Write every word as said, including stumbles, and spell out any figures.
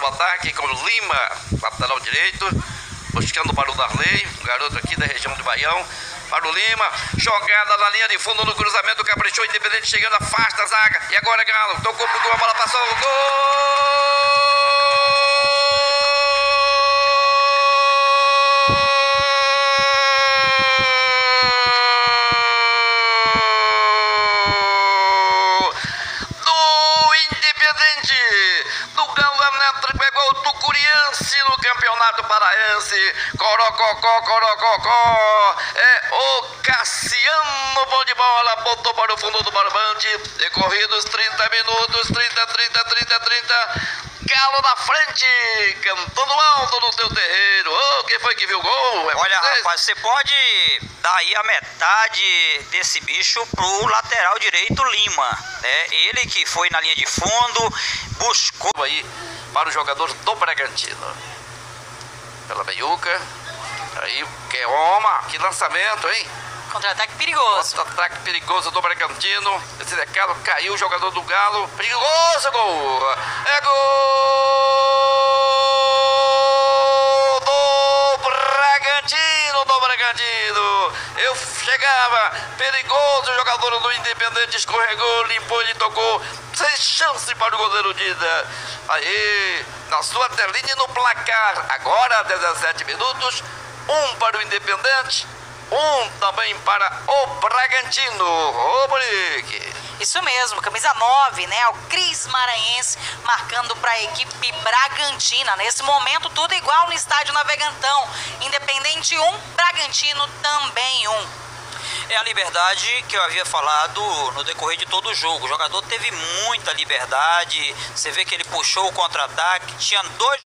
no ataque com Lima, lateral direito, buscando para o Darley, um garoto aqui da região de Baião. Para o Lima, jogada na linha de fundo no cruzamento, caprichou, Independente chegando, afasta a zaga. E agora Galo, tocou pro gol, a bola passou, o gol! Do Galo Neto, pegou o Tucuriense no Campeonato Paraense. Corococó, corococó. É o Cassiano, bom de bola, botou para o fundo do barbante. Decorridos trinta minutos, trinta, trinta, trinta, trinta. Galo na frente, cantando alto no teu terreiro. Oh, quem foi que viu o gol? É Olha, vocês? rapaz, você pode dar aí a metade desse bicho pro lateral direito Lima, né? Ele que foi na linha de fundo, buscou Aí para o jogador do Bragantino. Pela meiuca. Aí, que oma, que lançamento, hein? Contra-ataque perigoso. Contra-ataque perigoso do Bragantino. Esse decalo caiu o jogador do Galo. Perigoso, gol! É gol do Bragantino, do Bragantino. Eu chegava, perigoso, o jogador do Independente escorregou, limpou, ele tocou. Sem chance para o goleiro Dida. Aí, na sua telinha e no placar. Agora, dezessete minutos. Um para o Independente. Um também para o Bragantino. Ô, Borique. Isso mesmo, camisa nove, né? O Cris Maranhense marcando para a equipe Bragantina. Nesse momento, tudo igual no estádio Navegantão. Independente um, Bragantino também um. É a liberdade que eu havia falado no decorrer de todo o jogo. O jogador teve muita liberdade. Você vê que ele puxou o contra-ataque, tinha dois